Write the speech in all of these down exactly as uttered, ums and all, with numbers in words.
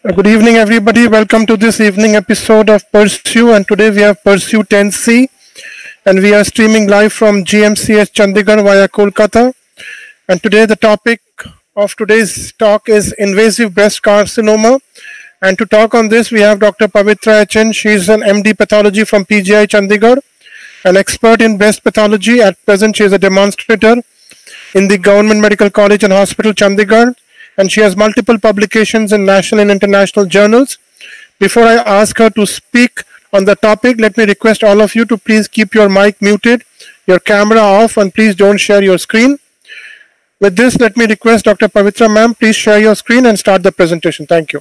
Uh, Good evening, everybody. Welcome to this evening episode of Pursue. And today we have Pursue ten C, and we are streaming live from G M C H Chandigarh via Kolkata. And today the topic of today's talk is invasive breast carcinoma. And to talk on this, we have Doctor Pavitra H N. She is an M D pathology from P G I Chandigarh, an expert in breast pathology. At present, she is a demonstrator in the Government Medical College and Hospital Chandigarh, and she has multiple publications in national and international journals. Before I ask her to speak on the topic, let me request all of you to please keep your mic muted, your camera off, and please don't share your screen. With this, let me request Doctor Pavitra ma'am, please share your screen and start the presentation. Thank you.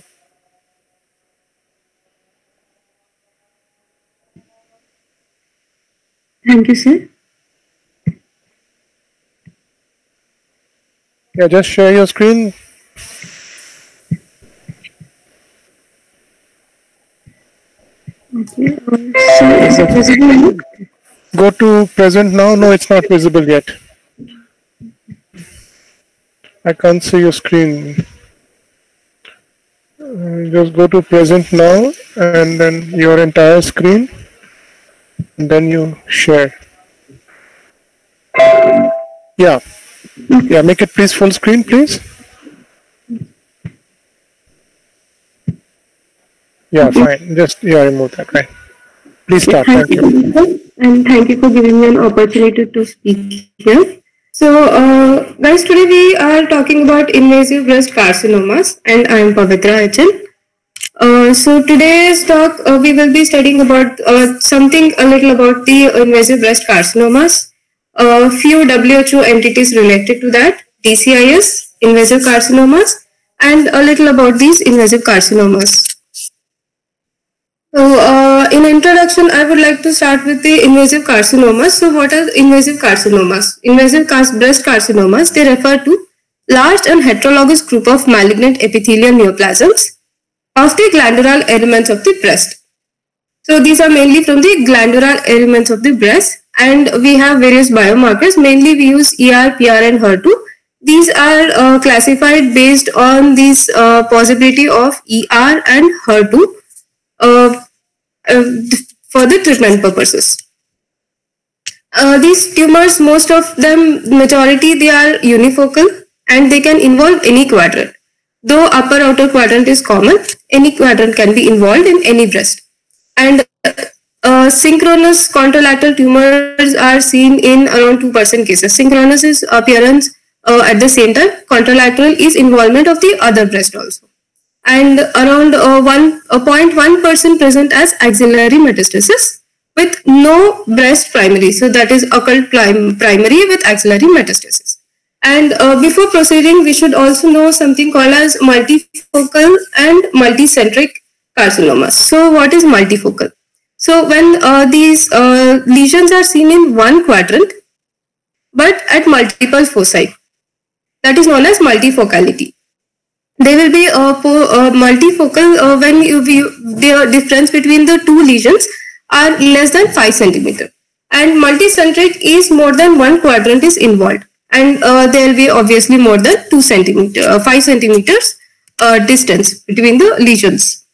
Thank you, sir. Yeah, just share your screen. Okay. So is it visible now? Go to present now. No, it's not visible yet. I can't see your screen. Uh, just go to present now and then your entire screen. And then you share. Yeah. Yeah, make it please full screen, please. Yeah, fine. Just, yeah, remove that, right. Please start. Thank you. And thank you for giving me an opportunity to speak here. So, uh, guys, today we are talking about invasive breast carcinomas, and I am Pavitra H N. Uh, so today's talk, uh, we will be studying about uh, something a little about the invasive breast carcinomas, a few W H O entities related to that, D C I S, invasive carcinomas, and a little about these invasive carcinomas. So, uh, in introduction, I would like to start with the invasive carcinomas. So, what are invasive carcinomas? Invasive breast carcinomas, they refer to large and heterologous group of malignant epithelial neoplasms of the glandular elements of the breast. So, these are mainly from the glandular elements of the breast, and we have various biomarkers. Mainly, we use E R, P R, and H E R two. These are uh, classified based on this uh, possibility of E R and H E R two. Uh, uh, for the treatment purposes. Uh, these tumors, most of them, majority, they are unifocal and they can involve any quadrant. Though upper outer quadrant is common, any quadrant can be involved in any breast. And uh, synchronous contralateral tumors are seen in around two percent cases. Synchronous is appearance uh, at the same time. Contralateral is involvement of the other breast also. And around uh, one zero point one percent present as axillary metastasis with no breast primary. So that is occult prim primary with axillary metastasis. And uh, before proceeding, we should also know something called as multifocal and multicentric carcinomas. So what is multifocal? So when uh, these uh, lesions are seen in one quadrant, but at multiple foci, that is known as multifocality. They will be uh, uh, multifocal uh, when you view the difference between the two lesions are less than five centimeter. And multicentric is more than one quadrant is involved, and uh, there will be obviously more than two centimeter, uh, five centimeters uh, distance between the lesions.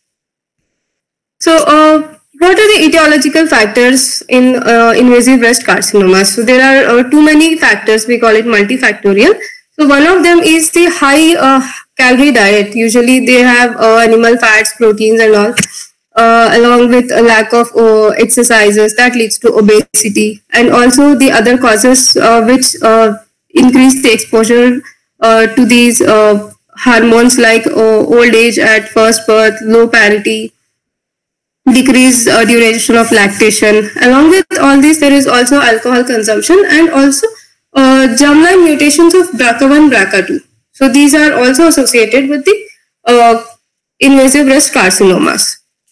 So, uh, what are the etiological factors in uh, invasive breast carcinomas? So, there are uh, too many factors. We call it multifactorial. So, one of them is the high uh, calorie diet. Usually they have uh, animal fats, proteins and all, uh, along with a lack of uh, exercises that leads to obesity, and also the other causes uh, which uh, increase the exposure uh, to these uh, hormones like uh, old age at first birth, low parity, decreased uh, duration of lactation. Along with all this, there is also alcohol consumption and also uh, germline mutations of B R C A one, B R C A two. So these are also associated with the uh, invasive breast carcinomas.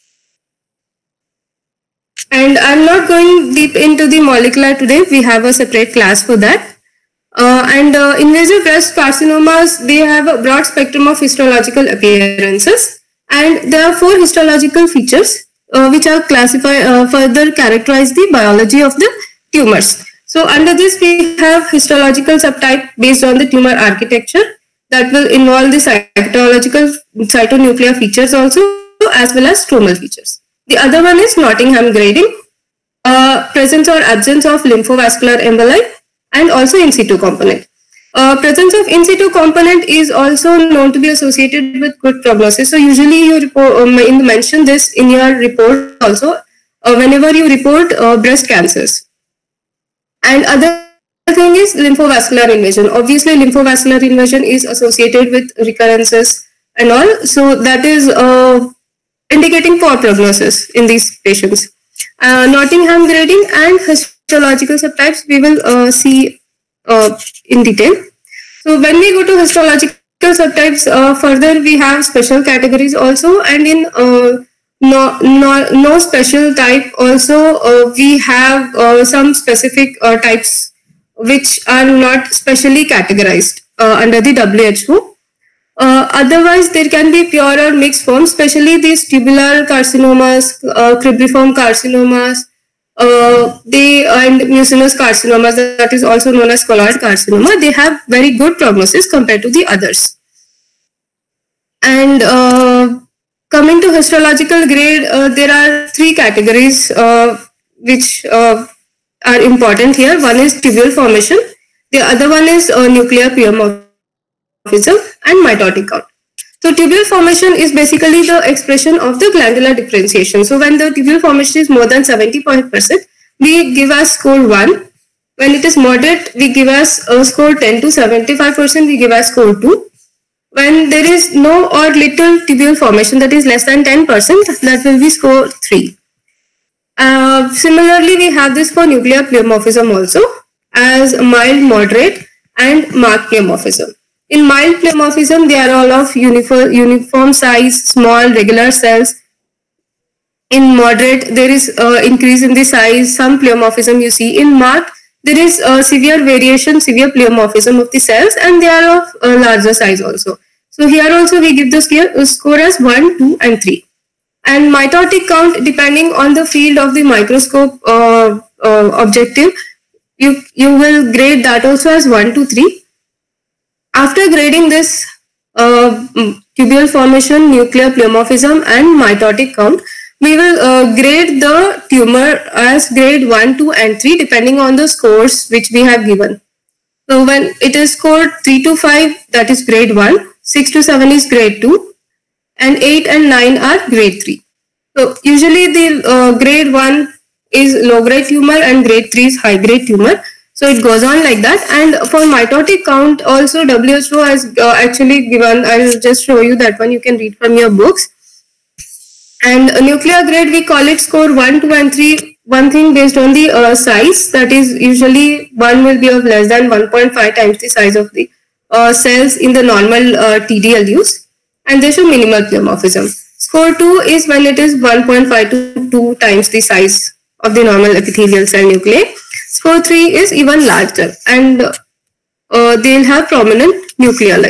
And I'm not going deep into the molecular today. We have a separate class for that. Uh, and uh, invasive breast carcinomas, they have a broad spectrum of histological appearances. And there are four histological features uh, which are classified, uh, further characterize the biology of the tumors. So under this, we have histological subtype based on the tumor architecture. that will involve the cytological cytonuclear features also, as well as stromal features. The other one is Nottingham grading, uh, presence or absence of lymphovascular emboli, and also in situ component. Uh, presence of in situ component is also known to be associated with good prognosis. So usually you report, um, in mention this in your report also, uh, whenever you report uh, breast cancers. And other thing is lymphovascular invasion. Obviously, lymphovascular invasion is associated with recurrences and all. So that is uh, indicating poor prognosis in these patients. Uh, Nottingham grading and histological subtypes we will uh, see uh, in detail. So when we go to histological subtypes, uh, further we have special categories also, and in uh, no, no, no special type also uh, we have uh, some specific uh, types which are not specially categorized uh, under the W H O. Uh, otherwise, there can be pure or mixed forms, especially these tubular carcinomas, uh, cribriform carcinomas, uh, they and mucinous carcinomas, that is also known as colloid carcinoma. They have very good prognosis compared to the others. And uh, coming to histological grade, uh, there are three categories uh, which uh, are important here. One is tubule formation, the other one is uh, nuclear pleomorphism, and mitotic count. So tubule formation is basically the expression of the glandular differentiation. So when the tubule formation is more than seventy-five percent, we give as score one. When it is moderate, we give as a score ten to seventy-five percent, we give as score two. When there is no or little tubule formation, that is less than ten percent, that will be score three. Uh, similarly, we have this for nuclear pleomorphism also as mild, moderate, and marked pleomorphism. In mild pleomorphism, they are all of uniform, uniform size, small, regular cells. In moderate, there is uh, increase in the size, some pleomorphism you see. In marked, there is uh, severe variation, severe pleomorphism of the cells, and they are of uh, larger size also. So here also we give the score as one, two, and three. And mitotic count, depending on the field of the microscope uh, uh, objective, you, you will grade that also as one, two, three. After grading this uh, tubule formation, nuclear pleomorphism, and mitotic count, we will uh, grade the tumor as grade one, two, and three depending on the scores which we have given. So when it is scored three to five, that is grade one, six to seven is grade two, and eight and nine are grade three. So usually the uh, grade one is low grade tumor and grade three is high grade tumor. So it goes on like that. And for mitotic count also W H O has uh, actually given, I will just show you that one, you can read from your books. And uh, nuclear grade, we call it score one, two, and three. One thing based on the uh, size, that is usually one will be of less than one point five times the size of the uh, cells in the normal uh, T D L use, and they show minimal pleomorphism. Score two is when it is one point five to two times the size of the normal epithelial cell nuclei. Score three is even larger, and uh, they'll have prominent nucleoli.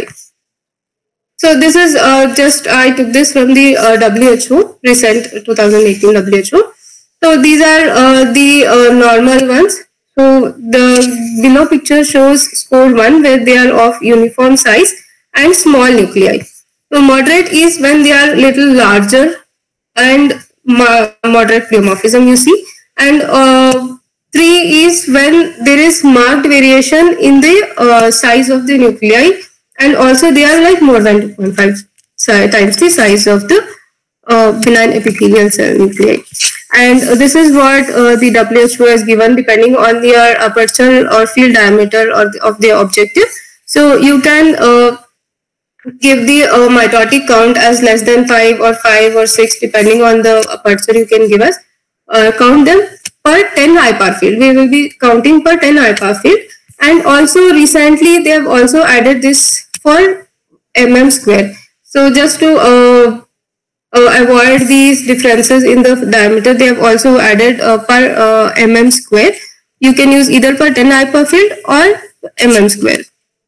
So this is uh, just, I took this from the uh, W H O, recent two thousand eighteen W H O. So these are uh, the uh, normal ones. So the below picture shows score one, where they are of uniform size and small nuclei. So moderate is when they are little larger and moderate pleomorphism you see. And uh, three is when there is marked variation in the uh, size of the nuclei, and also they are like more than two point five times the size of the uh, benign epithelial cell nuclei. And uh, this is what uh, the W H O has given depending on your aperture or field diameter or the, of the objective. So you can uh, give the uh, mitotic count as less than five or five or six depending on the aperture you can give us. Uh, count them per ten I P A R field. We will be counting per ten I P A R field. And also recently they have also added this for mm square. So just to uh, uh, avoid these differences in the diameter, they have also added uh, per uh, mm square. You can use either per ten I P A R field or mm square.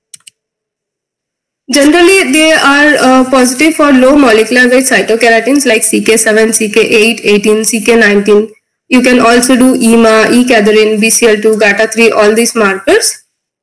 Generally, they are uh, positive for low molecular weight cytokeratins like C K seven, C K eight, eighteen, C K nineteen. You can also do E M A, E-cadherin, B C L two, G A T A three, all these markers.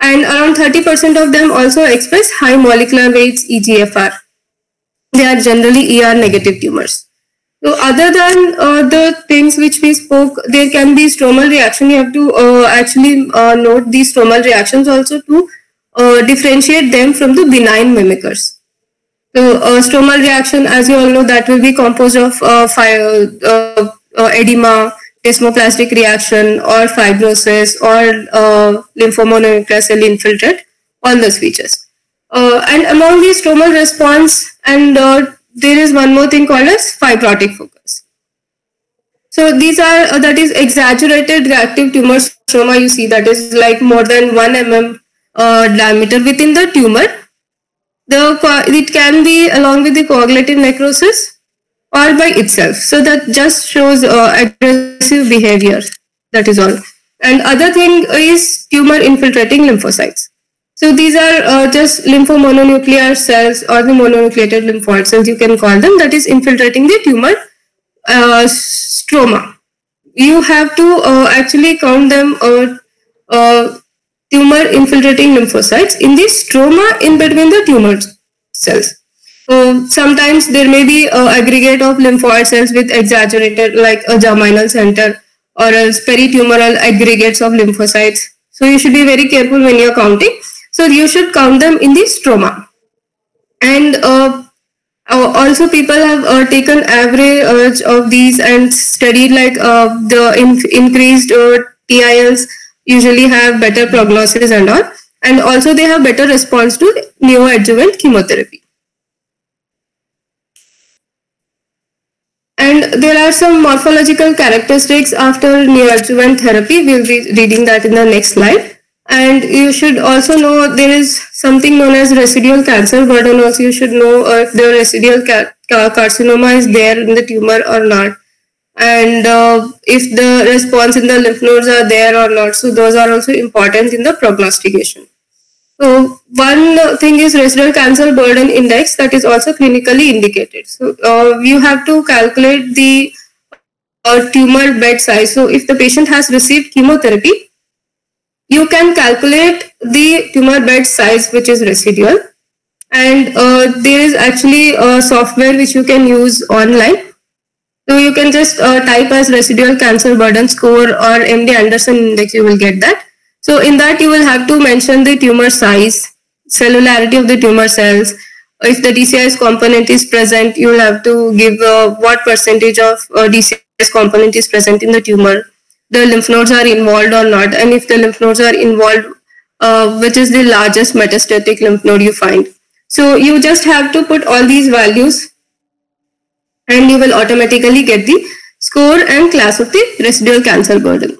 And around thirty percent of them also express high molecular weights E G F R. They are generally E R negative tumors. So other than uh, the things which we spoke, there can be stromal reaction. You have to uh, actually uh, note these stromal reactions also to uh, differentiate them from the benign mimickers. So uh, stromal reaction, as you all know, that will be composed of uh, fire, uh, uh, edema, desmoplastic reaction, or fibrosis, or uh, lymphomononuclear cell infiltrate, all those features. Uh, and among these stromal response, and uh, there is one more thing called as fibrotic focus. So these are, uh, that is exaggerated reactive tumor stroma you see, that is like more than one millimeter uh, diameter within the tumor. The, it can be along with the coagulative necrosis or by itself. So that just shows uh, aggressive behavior, that is all. And other thing is tumor infiltrating lymphocytes. So these are uh, just lymphomononuclear cells or the mononucleated lymphoid cells, you can call them, that is infiltrating the tumor uh, stroma. You have to uh, actually count them uh, uh, tumor infiltrating lymphocytes in the stroma in between the tumor cells. So sometimes there may be an aggregate of lymphoid cells with exaggerated, like a germinal center, or else peritumoral aggregates of lymphocytes. So you should be very careful when you are counting. So you should count them in the stroma. And uh, also people have uh, taken average of these and studied like uh, the in increased uh, T I Ls usually have better prognosis and all. And also they have better response to neoadjuvant chemotherapy. And there are some morphological characteristics after neoadjuvant therapy. We'll be reading that in the next slide. And you should also know there is something known as residual cancer burden. Also, you should know if the residual car carcinoma is there in the tumor or not, and uh, if the response in the lymph nodes are there or not. So those are also important in the prognostication. So one thing is residual cancer burden index, that is also clinically indicated. So uh, you have to calculate the uh, tumor bed size. So if the patient has received chemotherapy, you can calculate the tumor bed size which is residual, and uh, there is actually a software which you can use online. So you can just uh, type as residual cancer burden score or M D Anderson index, you will get that. So in that you will have to mention the tumor size, cellularity of the tumor cells. If the D C I S component is present, you will have to give uh, what percentage of uh, D C I S component is present in the tumor. The lymph nodes are involved or not, and if the lymph nodes are involved, uh, which is the largest metastatic lymph node you find. So you just have to put all these values and you will automatically get the score and class of the residual cancer burden.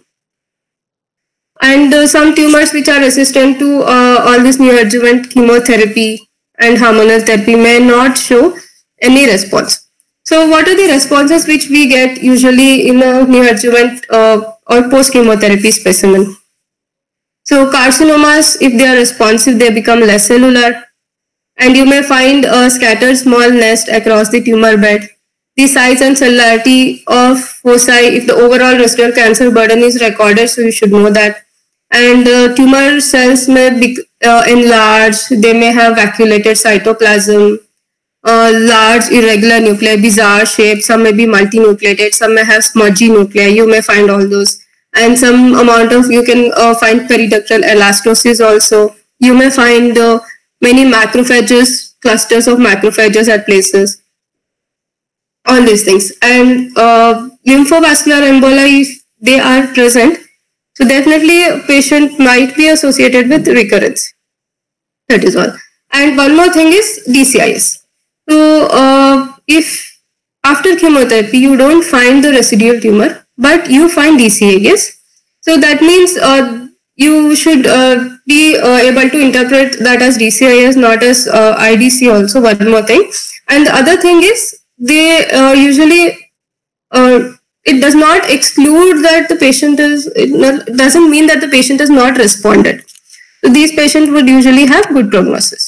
And uh, some tumors which are resistant to uh, all this neoadjuvant chemotherapy and hormonal therapy may not show any response. So what are the responses which we get usually in a neoadjuvant uh, or post-chemotherapy specimen? So carcinomas, if they are responsive, they become less cellular, and you may find a scattered small nest across the tumor bed. The size and cellularity of foci, if the overall residual cancer burden is recorded, so you should know that. And uh, tumor cells may be uh, enlarged, they may have vacuolated cytoplasm, uh, large irregular nuclei, bizarre shapes, some may be multinucleated, some may have smudgy nuclei, you may find all those. And some amount of, you can uh, find periductal elastosis also. You may find uh, many macrophages, clusters of macrophages at places. All these things. And uh, lymphovascular emboli, if they are present, so definitely a patient might be associated with recurrence. That is all. And one more thing is D C I S. So uh, if after chemotherapy you don't find the residual tumor, but you find D C I S, so that means uh, you should uh, be uh, able to interpret that as D C I S, not as uh, I D C also, one more thing. And the other thing is, they uh, usually, uh, it does not exclude that the patient is, it not, doesn't mean that the patient has not responded. So these patients would usually have good prognosis.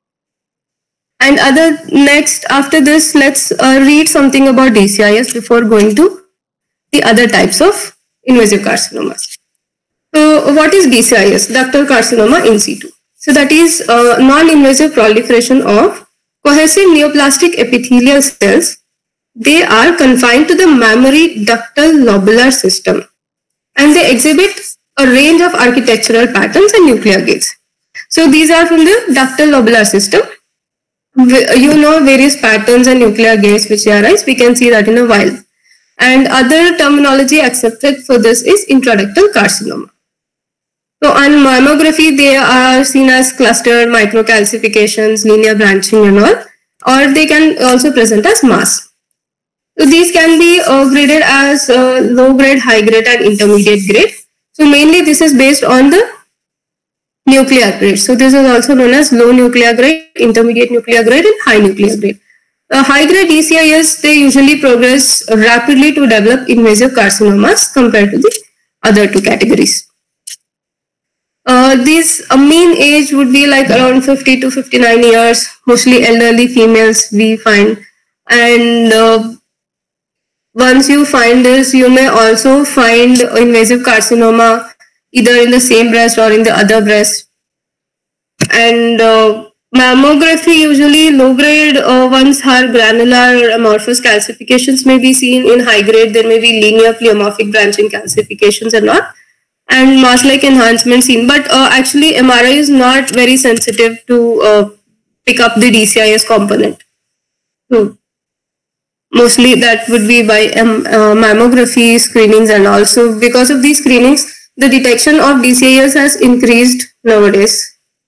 And other next, after this, let's uh, read something about D C I S before going to the other types of invasive carcinomas. So what is D C I S? Ductal carcinoma in situ. So that is uh, non-invasive proliferation of cohesive neoplastic epithelial cells. They are confined to the mammary ductal lobular system, and they exhibit a range of architectural patterns and nuclear gates. So these are from the ductal lobular system. You know various patterns and nuclear gates which arise. We can see that in a while. And other terminology accepted for this is intraductal carcinoma. So on mammography, they are seen as clustered microcalcifications, linear branching and all, or they can also present as mass. So these can be uh, graded as uh, low grade, high grade and intermediate grade. So mainly this is based on the nuclear grade. So this is also known as low nuclear grade, intermediate nuclear grade and high nuclear grade. Uh, high grade D C I S, they usually progress rapidly to develop invasive carcinomas compared to the other two categories. Uh, this uh, mean age would be like around fifty to fifty-nine years, mostly elderly females we find. And uh, once you find this, you may also find invasive carcinoma either in the same breast or in the other breast. And uh, mammography, usually low grade uh, ones are granular amorphous calcifications may be seen. In high grade, there may be linear pleomorphic branching calcifications and all, and mass-like enhancement seen. But uh, actually, M R I is not very sensitive to uh, pick up the D C I S component. So mostly that would be by um, uh, mammography screenings, and also because of these screenings, the detection of D C I S has increased nowadays.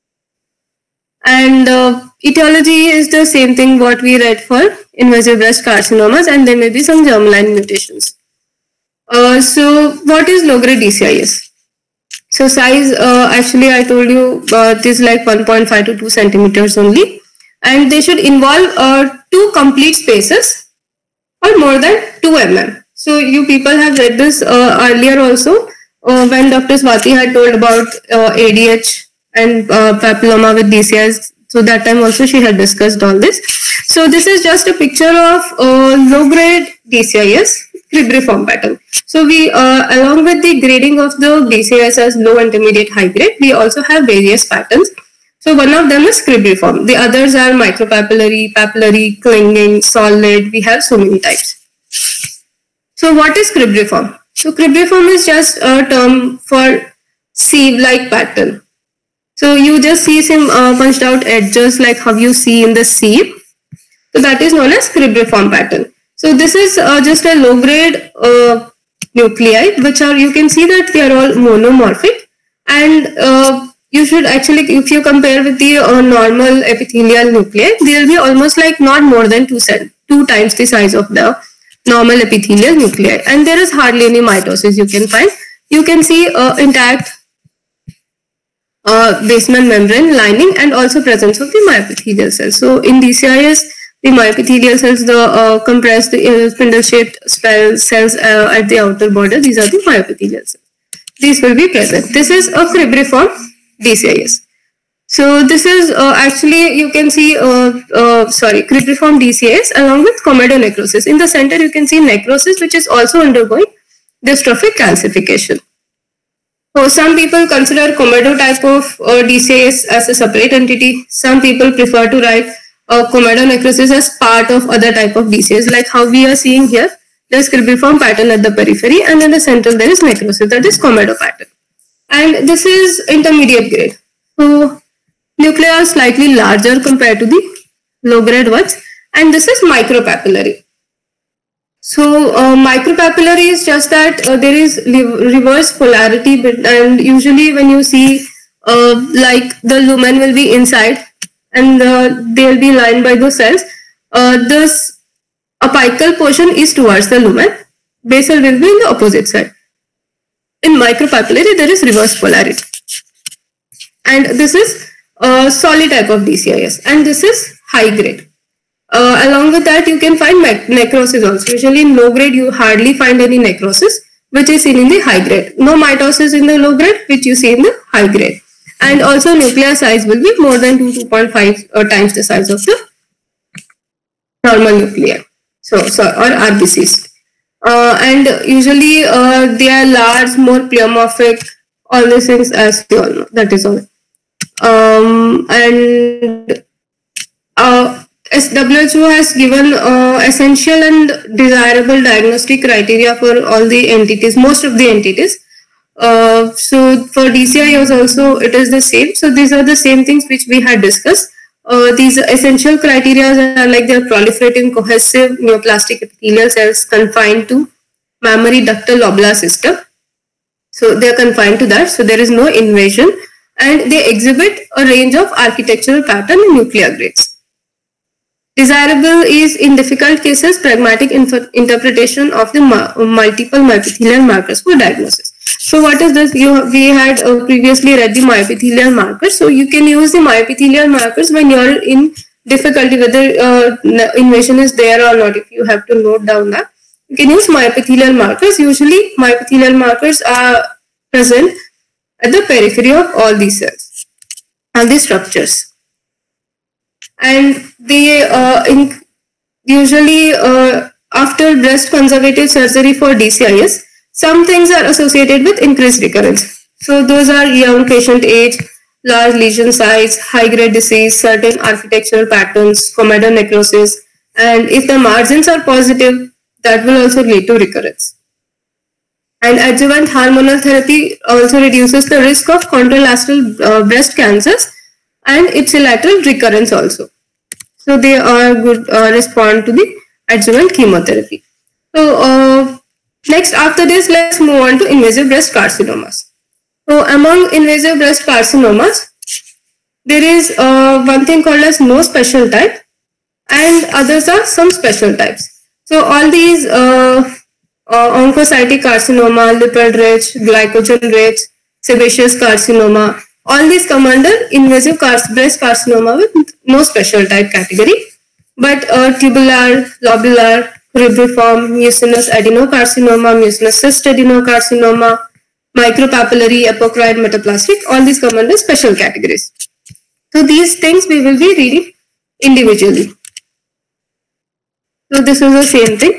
And uh, etiology is the same thing what we read for invasive breast carcinomas, and there may be some germline mutations. Uh, so what is low-grade D C I S? So size, uh, actually I told you uh, it is like one point five to two centimeters only, and they should involve uh, two complete spaces or more than two millimeters. So you people have read this uh, earlier also uh, when Doctor Swati had told about uh, A D H and uh, papilloma with D C I S. So that time also she had discussed all this. So this is just a picture of uh, low-grade D C I S cribriform pattern. So we, uh, along with the grading of the D C I S as low, intermediate, high grade, we also have various patterns. So one of them is cribriform. The others are micropapillary, papillary, clinging, solid. We have so many types. So what is cribriform? So cribriform is just a term for sieve-like pattern. So you just see some uh, punched out edges like how you see in the sieve. So that is known as cribriform pattern. So this is uh, just a low grade uh, nuclei, which are, you can see that they are all monomorphic, and uh, you should actually, if you compare with the uh, normal epithelial nuclei, they will be almost like not more than two, two times the size of the normal epithelial nuclei, and there is hardly any mitosis you can find. You can see uh, intact uh, basement membrane lining and also presence of the myoepithelial cells. So in D C I S, the myoepithelial cells, the uh, compressed uh, spindle-shaped cells uh, at the outer border, these are the myoepithelial cells. These will be present. This is a cribriform D C I S. So this is uh, actually, you can see, uh, uh, sorry, cribriform D C I S along with comedonecrosis. In the center, you can see necrosis, which is also undergoing dystrophic calcification. So some people consider comedo type of uh, D C I S as a separate entity. Some people prefer to write uh, comedonecrosis as part of other type of D C I S, like how we are seeing here. There is cribriform pattern at the periphery, and in the center there is necrosis, that is comedo pattern. And this is intermediate grade. So nuclei are slightly larger compared to the low grade ones, and this is micropapillary. So uh, micropapillary is just that uh, there is reverse polarity, and usually when you see uh, like the lumen will be inside and uh, they will be lined by those cells, uh, this apical portion is towards the lumen, basal will be in the opposite side. In micropapillary there is reverse polarity, and this is a solid type of D C I S, and this is high grade. Uh, along with that, you can find necrosis also. Usually in low grade, you hardly find any necrosis, which is seen in the high grade. No mitosis in the low grade, which you see in the high grade. And also nuclear size will be more than two to two point five uh, times the size of the normal nuclei, so, so or R B Cs. Uh, and usually uh, they are large, more pleomorphic, all these things, as you all know. That is all. Um, and uh, W H O has given uh, essential and desirable diagnostic criteria for all the entities, most of the entities. Uh, so for D C I also it is the same. So these are the same things which we had discussed. Uh, these essential criteria are like they are proliferating cohesive neoplastic epithelial cells confined to mammary ductal lobular system. So they are confined to that. So there is no invasion, and they exhibit a range of architectural pattern and nuclear grades. Desirable is in difficult cases pragmatic interpretation of the multiple myopithelial markers for diagnosis. So what is this? You we had uh, previously read the myopithelial markers. So you can use the myopithelial markers when you are in difficulty, whether uh, invasion is there or not. If you have to note down that, you can use myopithelial markers. Usually myopithelial markers are present at the periphery of all these cells, all these structures, and they uh, in, usually uh, after breast conservative surgery for D C I S, some things are associated with increased recurrence. So those are young patient age, large lesion size, high-grade disease, certain architectural patterns, comedon necrosis, and if the margins are positive, that will also lead to recurrence. And adjuvant hormonal therapy also reduces the risk of contralateral uh, breast cancers and ipsilateral recurrence also. So they are good uh, respond to the adjuvant chemotherapy. So uh, next, after this, let's move on to invasive breast carcinomas. So among invasive breast carcinomas, there is uh, one thing called as no special type, and others are some special types. So all these uh, uh, oncocytic carcinoma, lipid-rich, glycogen-rich, sebaceous carcinoma, all these come under invasive car breast carcinoma with no special type category, but uh, tubular, lobular, cribriform, mucinous adenocarcinoma, mucinous cyst adenocarcinoma, micropapillary, apocrine, metaplastic, all these come under special categories. So these things we will be reading individually. So this is the same thing.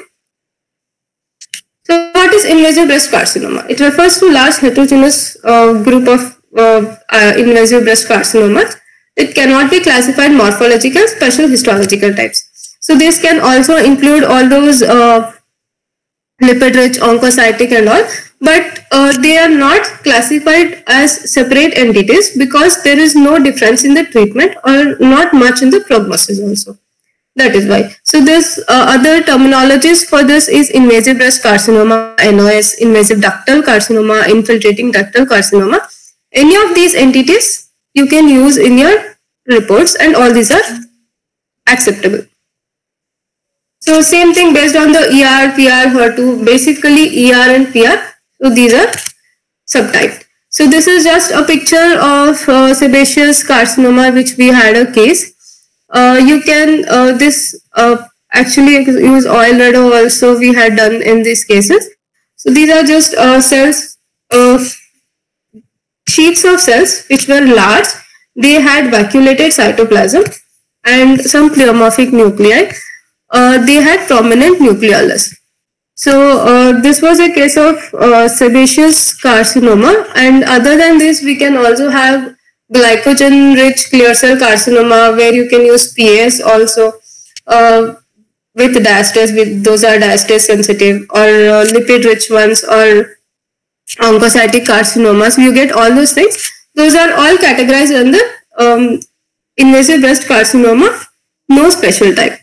So what is invasive breast carcinoma? It refers to large heterogeneous uh, group of uh, uh, invasive breast carcinomas. It cannot be classified morphological, special histological types. So this can also include all those uh, lipid-rich, oncocytic and all, but uh, they are not classified as separate entities because there is no difference in the treatment or not much in the prognosis also. That is why. So this uh, other terminologies for this is invasive breast carcinoma, N O S, invasive ductal carcinoma, infiltrating ductal carcinoma. Any of these entities you can use in your reports, and all these are acceptable. So same thing based on the E R, P R, H E R two, basically E R and P R. So these are subtyped. So this is just a picture of uh, sebaceous carcinoma which we had a case. Uh, you can uh, this uh, actually use oil red also we had done in these cases. So these are just uh, cells, uh, sheets of cells which were large. They had vacuolated cytoplasm and some pleomorphic nuclei. Uh, they had prominent nucleolus. So uh, this was a case of uh, sebaceous carcinoma, and other than this we can also have glycogen-rich clear cell carcinoma where you can use P A S also uh, with diastase, with those are diastase sensitive, or uh, lipid-rich ones, or oncocytic carcinomas. You get all those things. Those are all categorized under um, invasive breast carcinoma, no special type.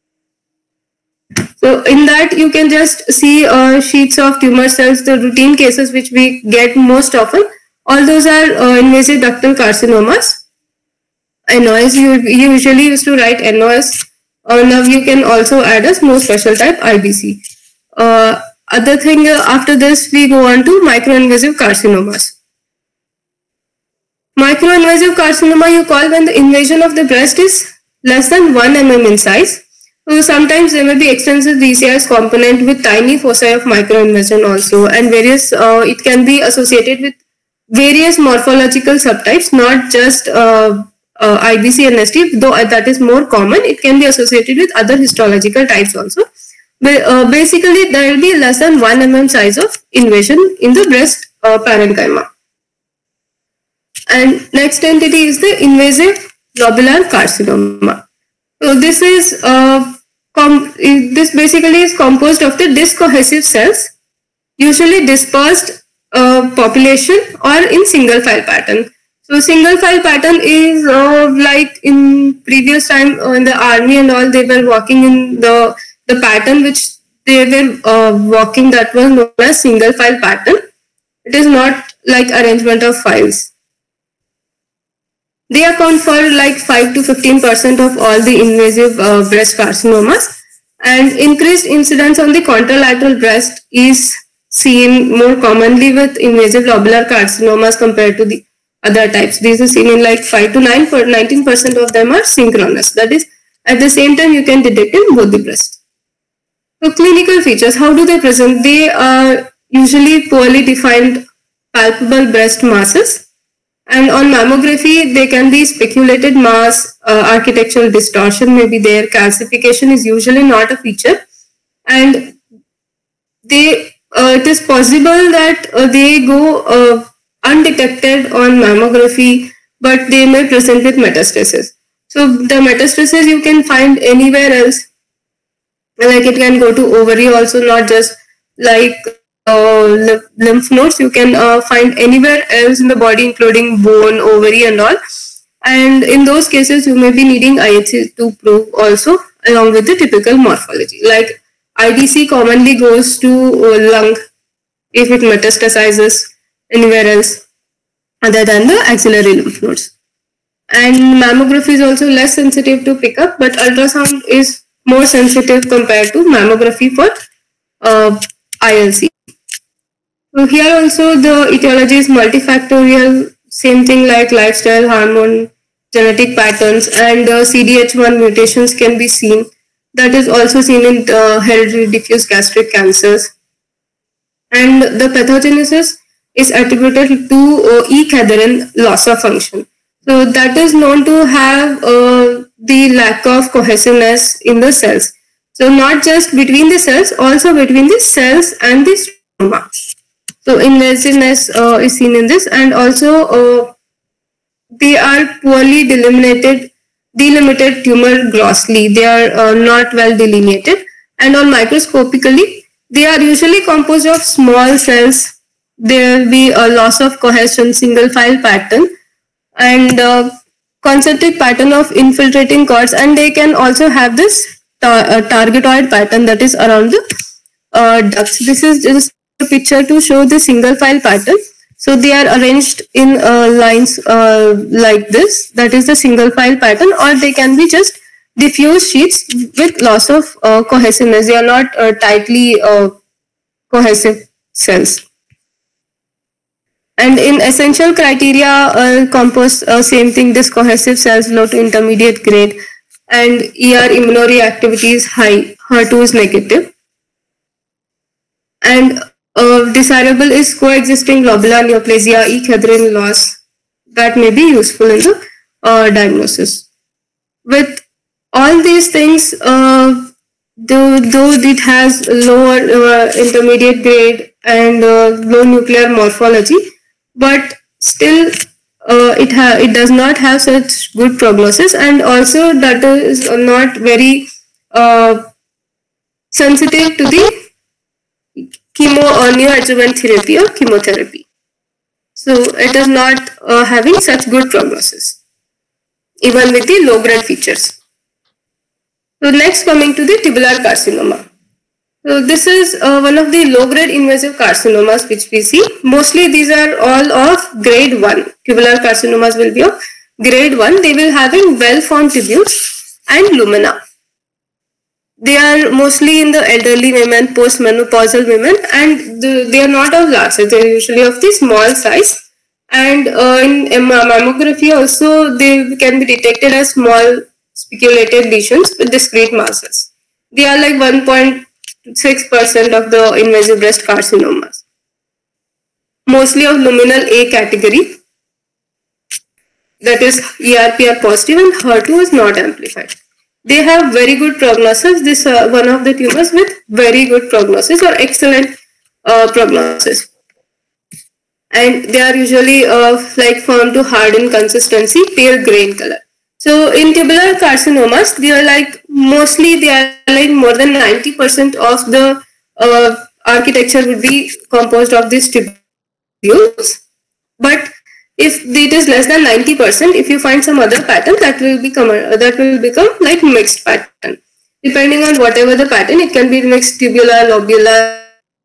So in that you can just see uh, sheets of tumor cells, the routine cases which we get most often. All those are uh, invasive ductal carcinomas. N O S, you, you usually used to write N O S. Uh, now you can also add a no special type I B C. Uh, other thing uh, after this we go on to microinvasive carcinomas. Microinvasive carcinoma you call when the invasion of the breast is less than one millimeter in size. So sometimes there may be extensive D C I S component with tiny foci of microinvasion also, and various uh, it can be associated with various morphological subtypes, not just uh, uh, I B C N S T, though that is more common. It can be associated with other histological types also. But, uh, basically, there will be less than one millimeter size of invasion in the breast uh, parenchyma. And next entity is the invasive lobular carcinoma. So this is uh, com- this basically is composed of the disc cohesive cells, usually dispersed uh, population or in single file pattern. So single file pattern is uh, like in previous time uh, in the army and all, they were working in the the pattern which they were uh, working, that was known as single file pattern. It is not like arrangement of files. They account for like five to fifteen percent of all the invasive uh, breast carcinomas, and increased incidence on the contralateral breast is seen more commonly with invasive lobular carcinomas compared to the other types. These are seen in like five to nine per nineteen percent of them are synchronous. That is, at the same time you can detect in both the breasts. So clinical features, how do they present? They are usually poorly defined palpable breast masses. And on mammography, they can be speculated mass, uh, architectural distortion may be there, calcification is usually not a feature. And they, uh, it is possible that uh, they go uh, undetected on mammography, but they may present with metastasis. So the metastasis you can find anywhere else, like it can go to ovary also, not just like uh, lymph nodes. You can uh, find anywhere else in the body, including bone, ovary and all. And in those cases, you may be needing I H C to prove also, along with the typical morphology. Like I D C commonly goes to uh, lung if it metastasizes anywhere else other than the axillary lymph nodes. And mammography is also less sensitive to pick up, but ultrasound is more sensitive compared to mammography for uh, I L C. So here also the etiology is multifactorial, same thing like lifestyle, hormone, genetic patterns, and uh, C D H one mutations can be seen. That is also seen in uh, hereditary diffuse gastric cancers. And the pathogenesis is attributed to uh, E. cadherin loss of function. So that is known to have uh, the lack of cohesiveness in the cells. So not just between the cells, also between the cells and the stroma. So invasiveness uh, is seen in this, and also uh, they are poorly delimited, delimited tumor grossly. They are uh, not well delineated, and on microscopically, they are usually composed of small cells. There will be a loss of cohesion, single file pattern, and uh, concentric pattern of infiltrating cords, and they can also have this tar uh, targetoid pattern that is around the uh, ducts. This is just a picture to show the single file pattern. So they are arranged in uh, lines uh, like this. That is the single file pattern, or they can be just diffuse sheets with loss of uh, cohesiveness. They are not uh, tightly uh, cohesive cells. And in essential criteria, uh, compose uh, same thing, this cohesive cells low to intermediate grade, and E R immunoreactivity is high, H E R two is negative. And uh, desirable is coexisting lobular neoplasia, E. cadherin loss, that may be useful in the uh, diagnosis. With all these things, uh, though, though it has lower uh, intermediate grade and uh, low nuclear morphology, but still uh, it ha it does not have such good prognosis, and also that is not very uh, sensitive to the chemo or neoadjuvant therapy or chemotherapy. So it is not uh, having such good prognosis, even with the low grade features. So next, coming to the tubular carcinoma. So this is uh, one of the low-grade invasive carcinomas which we see. Mostly these are all of grade one. Tubular carcinomas will be of grade one. They will having well-formed tubules and lumina. They are mostly in the elderly women, post-menopausal women, and the, they are not of large size. They are usually of the small size. And uh, in mammography also, they can be detected as small speculated lesions with discrete masses. They are like one point six percent of the invasive breast carcinomas. Mostly of luminal A category, that is E R P R positive, and H E R two is not amplified. They have very good prognosis. This uh, one of the tumors with very good prognosis or excellent uh, prognosis. and they are usually uh, like firm to hard in consistency, pale gray in color. So in tubular carcinomas, they are like mostly they are like more than ninety percent of the uh, architecture would be composed of these tubules. But if it is less than ninety percent, if you find some other pattern, that will become uh, that will become like mixed pattern. Depending on whatever the pattern, it can be mixed tubular, lobular,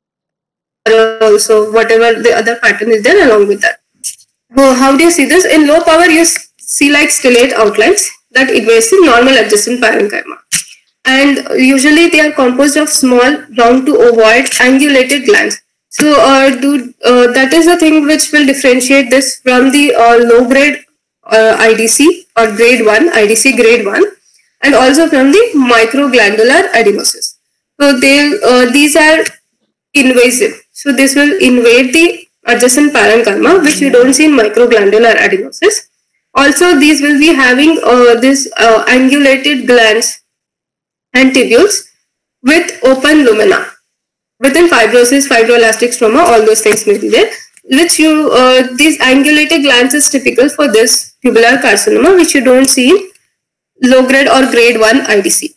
also whatever the other pattern is there along with that. So how do you see this? In low power, you see like stellate outlines that invades the normal adjacent parenchyma. And usually they are composed of small, round to ovoid, angulated glands. So uh, do, uh, that is the thing which will differentiate this from the uh, low grade uh, I D C or grade one, I D C grade one, and also from the microglandular adenosis. So they, uh, these are invasive. So this will invade the adjacent parenchyma, which you don't see in microglandular adenosis. Also, these will be having uh, this uh, angulated glands and tubules with open lumina. Within fibrosis, fibroelastic stroma, all those things may be there. Which you, uh, these angulated glands is typical for this tubular carcinoma, which you don't see in low grade or grade one I D C.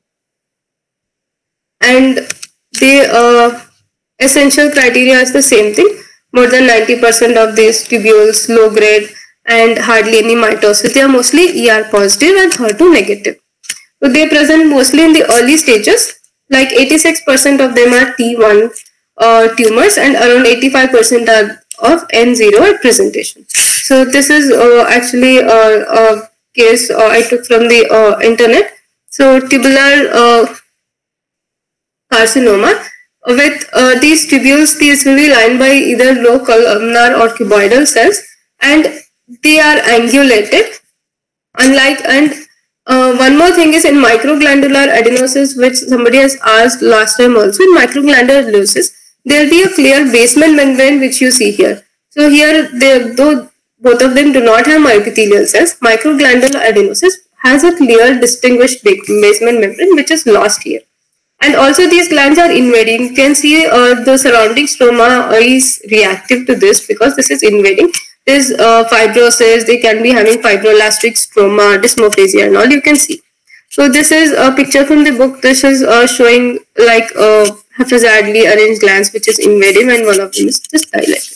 And the uh, essential criteria is the same thing. More than ninety percent of these tubules, low grade, and hardly any mitosis. They are mostly E R positive and H E R two negative. So they present mostly in the early stages. Like eighty-six percent of them are T one uh, tumors, and around eighty-five percent are of N zero at presentation. So this is uh, actually a, a case uh, I took from the uh, internet. So tubular uh, carcinoma. With uh, these tubules, these will be lined by either low columnar or cuboidal cells, and they are angulated. Unlike, and uh, one more thing is in microglandular adenosis, which somebody has asked last time also, in microglandular adenosis, there will be a clear basement membrane which you see here. So here, they, though both of them do not have myopithelial cells, microglandular adenosis has a clear distinguished basement membrane which is lost here. And also these glands are invading. You can see uh, the surrounding stroma is reactive to this because this is invading. This uh, fibrosis, they can be having fibroelastic stroma, dysmorphasia and all you can see. So this is a picture from the book. This is uh, showing like uh, haphazardly arranged glands which is invading, and one of them is just dilated.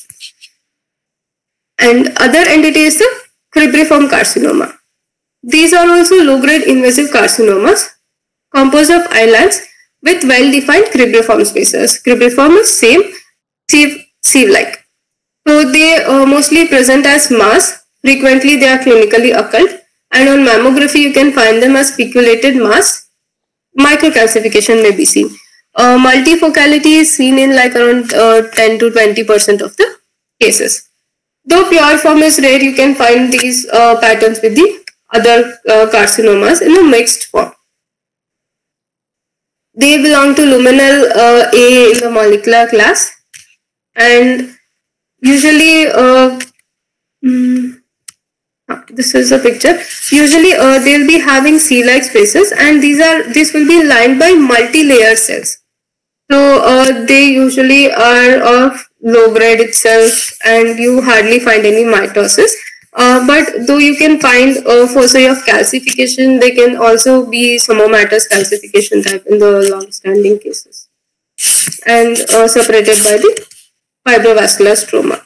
And other entity is the cribriform carcinoma. These are also low-grade invasive carcinomas composed of islands with well-defined cribriform spaces. Cribriform is same, sieve, sieve-like. So they uh, mostly present as mass. Frequently they are clinically occult, and on mammography you can find them as speculated mass. Microcalcification may be seen. Uh, multifocality is seen in like around uh, ten to twenty percent of the cases. Though pure form is rare, you can find these uh, patterns with the other uh, carcinomas in a mixed form. They belong to luminal uh, A in the molecular class, and usually uh, mm, this is a picture. Usually uh, they will be having C-like spaces, and these are this will be lined by multi-layer cells. So uh, they usually are of low grade itself, and you hardly find any mitosis. Uh, but though you can find uh, foci of calcification, they can also be somomatous calcification type in the long-standing cases, and uh, separated by the fibrovascular stroma.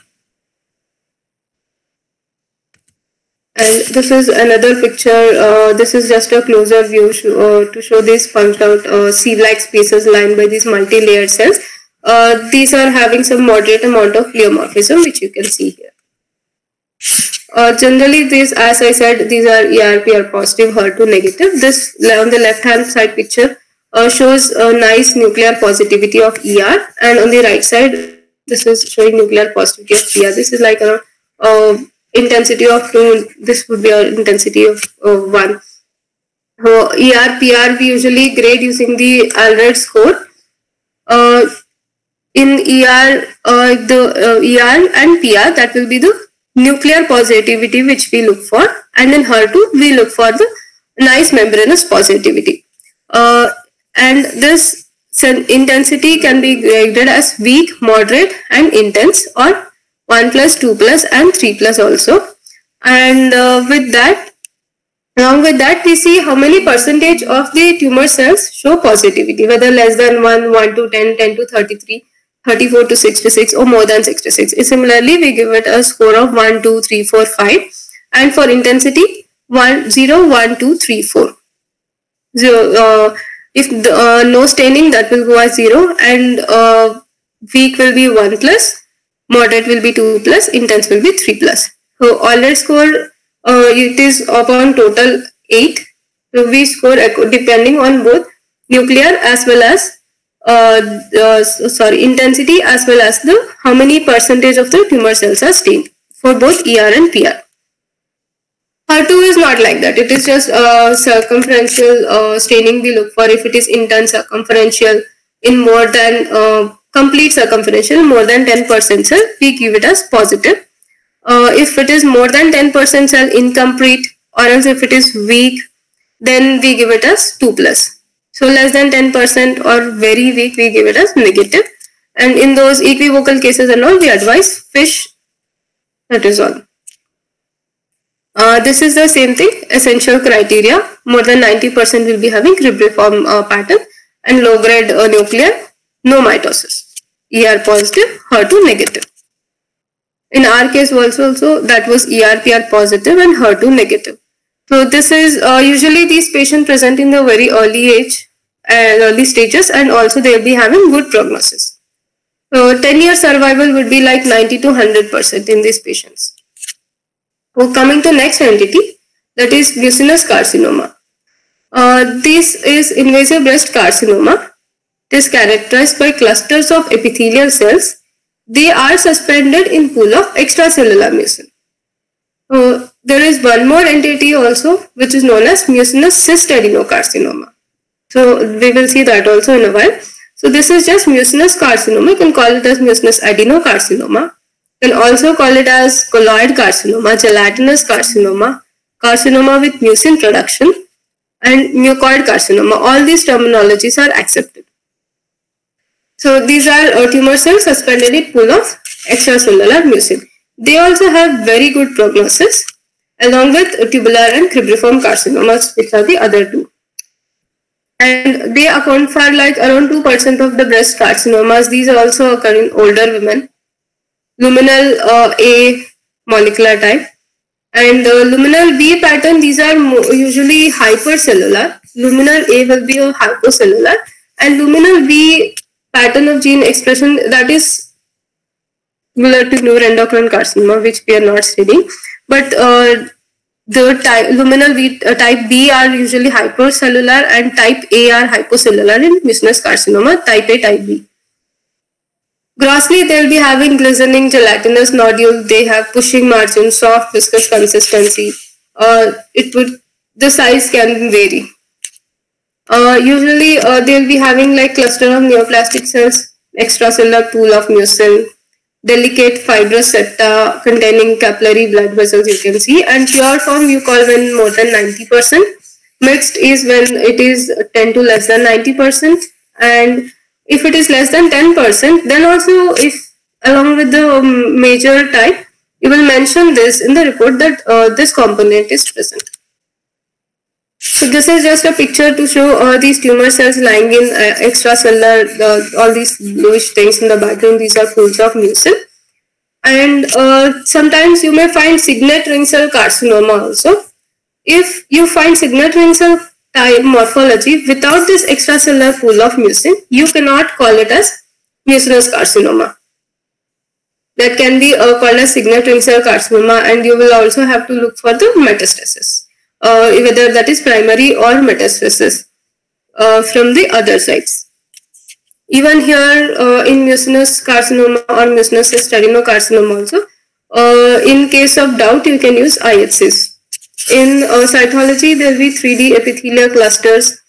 And this is another picture. Uh, this is just a closer view sh uh, to show these punched out uh, sieve-like spaces lined by these multi-layered cells. Uh, these are having some moderate amount of pleomorphism, which you can see here. Uh, generally, these, as I said, these are E R P R positive, H E R two negative. This on the left-hand side picture uh, shows a nice nuclear positivity of E R, and on the right side, this is showing nuclear positivity of P R. This is like a uh, intensity of two. This would be an intensity of uh, one. So E R P R we usually grade using the Allred score. Uh, in E R, uh, the uh, E R and P R, that will be the nuclear positivity which we look for, and in H E R two we look for the nice membranous positivity. Uh, and this intensity can be graded as weak, moderate, and intense, or one plus, two plus, and three plus also. And uh, with that, along with that, we see how many percentage of the tumor cells show positivity, whether less than one, one to ten, ten to thirty-three, thirty-four to sixty-six, or more than sixty-six. Similarly, we give it a score of one, two, three, four, five. And for intensity, one, zero, one, two, three, four. Zero, uh, if the, uh, no staining, that will go as zero, and uh, weak will be one plus, moderate will be two plus, intense will be three plus. So all that score, uh, it is upon total eight. So we score depending on both nuclear as well as uh, uh, sorry intensity as well as the how many percentage of the tumor cells are stained for both E R and P R. H E R two is not like that. It is just uh, circumferential uh, staining we look for. If it is intense circumferential in more than uh, complete circumferential, more than ten percent cell, we give it as positive. Uh, if it is more than ten percent cell incomplete, or else if it is weak, then we give it as two plus. So less than ten percent or very weak, we give it as negative. And in those equivocal cases and all, we advise fish. That is all. Uh, this is the same thing, essential criteria. More than ninety percent will be having cribriform uh, pattern, and low grade uh, nuclear, no mitosis. E R positive, H E R two negative. In our case also, also that was E R P R positive and H E R two negative. So this is uh, usually these patients present in the very early age and early stages, and also they will be having good prognosis. So ten year survival would be like ninety to one hundred percent in these patients. So coming to next entity, that is mucinous carcinoma. Uh, this is invasive breast carcinoma. It is characterized by clusters of epithelial cells. They are suspended in pool of extracellular mucin. Uh, there is one more entity also, which is known as mucinous cyst adenocarcinoma. So we will see that also in a while. So this is just mucinous carcinoma. You can call it as mucinous adenocarcinoma. You can also call it as colloid carcinoma, gelatinous carcinoma, carcinoma with mucin production, and mucoid carcinoma. All these terminologies are accepted. So these are uh, tumor cells suspended in pool of extracellular mucin. They also have very good prognosis, along with tubular and cribriform carcinomas, which are the other two. And they account for like around two percent of the breast carcinomas. These are also occur in older women. Luminal uh, A molecular type. And uh, luminal B pattern, these are usually hypercellular. Luminal A will be a hypocellular. And luminal B pattern of gene expression, that is similar to neuroendocrine carcinoma, which we are not studying. But uh, the type, luminal B, uh, type B are usually hypercellular, and type A are hypocellular in mucinous carcinoma, type A, type B. Grossly, they will be having glistening gelatinous nodule. They have pushing margin, soft viscous consistency. Uh, it would the size can vary. Uh, usually, uh, they will be having like cluster of neoplastic cells, extracellular pool of mucin, delicate fibrous septa containing capillary blood vessels. You can see, and pure form you call when more than ninety percent. Mixed is when it is ten to less than ninety percent, and if it is less than ten percent, then also if along with the um, major type, you will mention this in the report that uh, this component is present. So this is just a picture to show uh, these tumor cells lying in uh, extracellular, uh, all these bluish things in the background. These are pools of mucin. And uh, sometimes you may find signet ring cell carcinoma also. If you find signet ring cell type morphology without this extracellular pool of mucin, you cannot call it as mucinous carcinoma. That can be uh, called as signet ring cell carcinoma, and you will also have to look for the metastasis, uh, whether that is primary or metastasis uh, from the other sites. Even here uh, in mucinous carcinoma or mucinous cyst adenocarcinoma also, uh, in case of doubt, you can use I H Cs. In uh, cytology, there will be three D epithelial clusters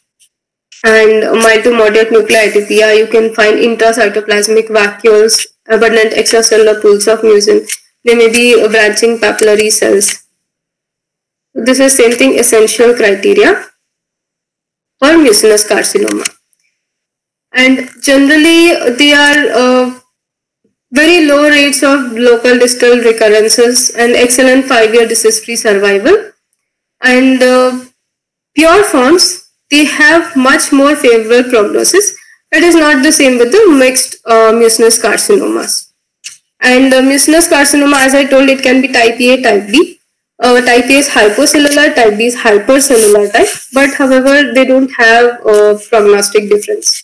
and mild to moderate nuclear atypia. You can find intracytoplasmic vacuoles, abundant extracellular pools of mucin. There may be branching papillary cells. This is same thing, essential criteria for mucinous carcinoma. And generally, they are uh, very low rates of local distal recurrences, and excellent five-year disease-free survival. And uh, pure forms, they have much more favorable prognosis. It is not the same with the mixed uh, mucinous carcinomas. And uh, mucinous carcinoma, as I told, it can be type A, type B. Uh, type A is hypocellular, type B is hypercellular type, but however, they don't have a prognostic difference.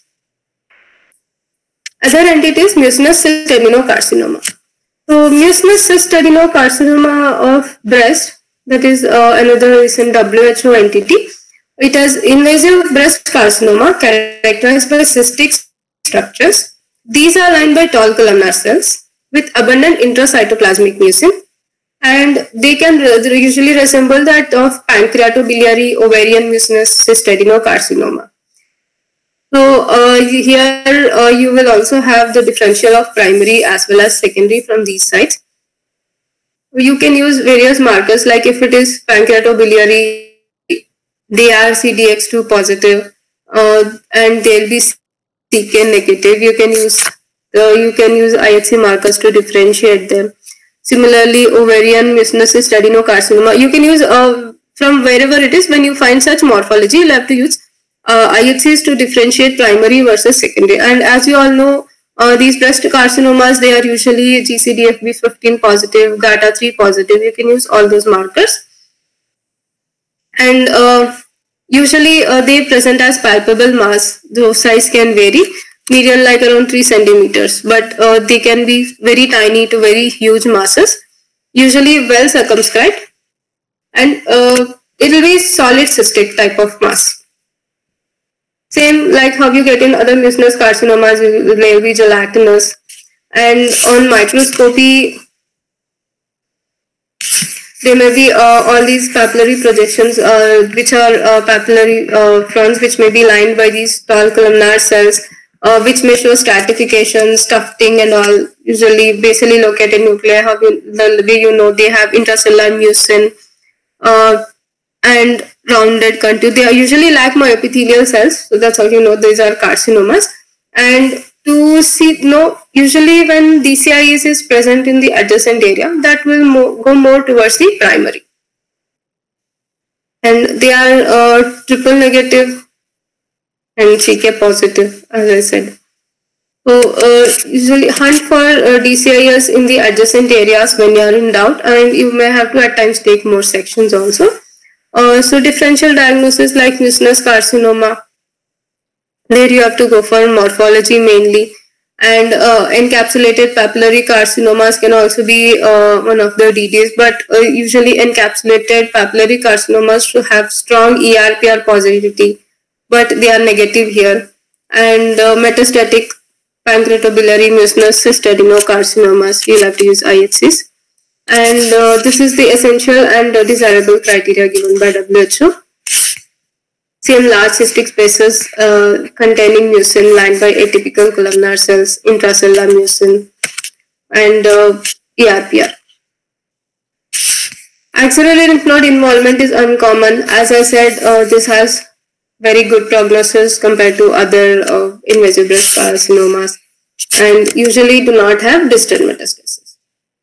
Other entity is mucinous cyst adenocarcinoma. So, mucinous cyst adenocarcinoma of breast, that is uh, another recent W H O entity. It has invasive breast carcinoma characterized by cystic structures. These are lined by tall columnar cells with abundant intracytoplasmic mucin, and they can usually resemble that of pancreatobiliary ovarian mucinous cyst adenocarcinoma. So uh, here uh, you will also have the differential of primary as well as secondary from these sites. You can use various markers, like if it is pancreatobiliary, they are C D X two positive uh, and they'll be C K negative. You can use uh, you can use I H C markers to differentiate them. Similarly, ovarian mucinous cyst adenocarcinoma, you can use uh, from wherever it is. When you find such morphology, you'll have to use uh, I H Cs to differentiate primary versus secondary. And as you all know, uh, these breast carcinomas, they are usually G C D F B fifteen positive, G A T A three positive. You can use all those markers. And uh, usually uh, they present as palpable mass. The size can vary, median like around three centimeters, but uh, they can be very tiny to very huge masses, usually well circumscribed, and uh, it will be solid cystic type of mass. Same like how you get in other mucinous carcinomas, they will be gelatinous, and on microscopy there may be uh, all these papillary projections, uh, which are uh, papillary uh, fronts, which may be lined by these tall columnar cells, uh, which may show stratification, tufting, and all. Usually, basally located nuclei, how you, the way you know they have intracellular mucin uh, and rounded contour. They are usually lack myoepithelial cells, so that's how you know these are carcinomas. And to see, no, usually when D C I S is present in the adjacent area, that will mo go more towards the primary. And they are uh, triple negative and C K positive, as I said. So uh, usually hunt for uh, D C I S in the adjacent areas when you are in doubt, and you may have to at times take more sections also. Uh, so differential diagnosis like mucinous carcinoma, there you have to go for morphology mainly, and uh, encapsulated papillary carcinomas can also be uh, one of the D Ds, but uh, usually encapsulated papillary carcinomas should have strong E R P R positivity, but they are negative here. And uh, metastatic pancreatobiliary mucinous cyst adenocarcinomas, you'll have to use I H Cs. And uh, this is the essential and uh, desirable criteria given by W H O. Same large cystic spaces uh, containing mucin lined by atypical columnar cells, intracellular mucin, and uh, E R P R. Axillary lymph node involvement is uncommon. As I said, uh, this has very good prognosis compared to other uh, invasive breast carcinomas, and usually do not have distal metastasis.